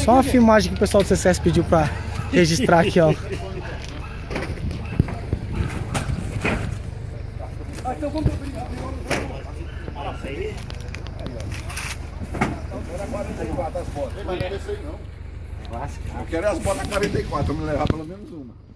Só uma filmagem que o pessoal do CCS pediu pra registrar aqui, ó. Então vamos brigar. Eu quero as botas 44, vamos levar pelo menos uma.